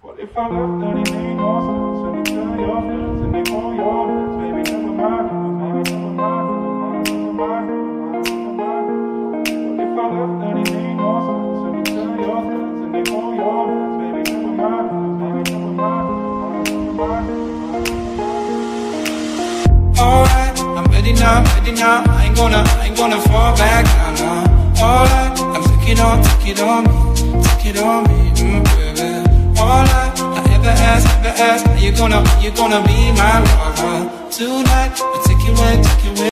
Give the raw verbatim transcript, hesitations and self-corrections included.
What if I left and it made no sense? And you tell your friends and they call your friends. Baby, never mind, never mind, never mind, never mind, never mind, never mind. What if I left and it made no sense? And you tell your friends and they call your friends. Baby, never mind, never mind, never mind, never mind, never mind. Alright, I'm ready now, ready now. I ain't gonna, I ain't gonna fall back down now. Alright, I'm take it on, take it on me, take it on me, mm, baby. Alright, I ever ask, ever ask, are you gonna, are you gonna be my lover tonight? I take you away, take you away.